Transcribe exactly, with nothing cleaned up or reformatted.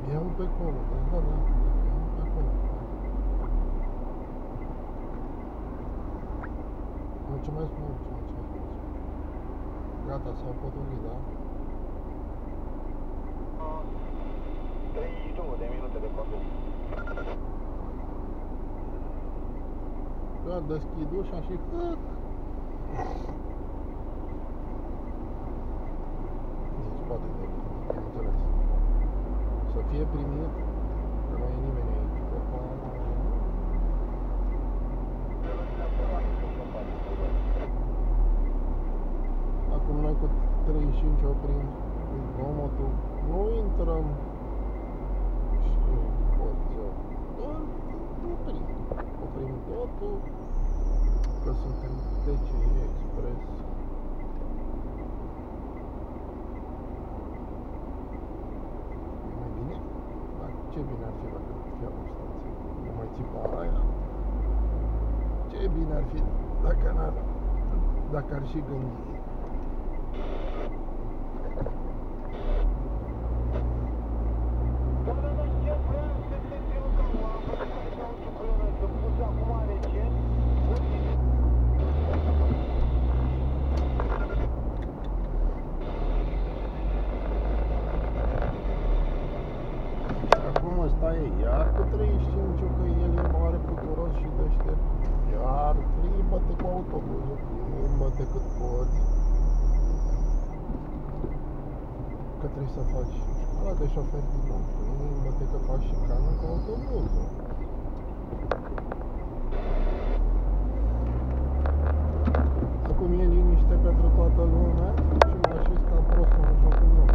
Ia-o pe acolo, da, da, da, ia-o pe acolo. Mulțumesc mult, mulțumesc mult. Gata, s-au potolit, da? treizeci și două de minute de condus. Da, deschid ușa și... Deci poate de bineînțeles. Să fie primit, că nu e nimeni aici. Acum noi cu treizeci și cinci oprim zgomotul, nu intrăm și pot să doar oprim. Oprim totul, că suntem T C I Express. E mai bine? Dar ce bine ar fi dacă fie o stație? Nu mai țipa aia. Ce bine ar fi dacă n-ar, dacă ar și gândi. Ăsta e iar cu treizeci și cinci, că el e mare, puturos și deștept. Iar plimbă-te cu autobuzul, plimbă-te cât poți. Că trebuie să faci școala de șofer din nou. Plimbă-te că faci și cană cu autobuzul. Acum e liniște pentru toată lumea și mă așez ca prost în jocul meu.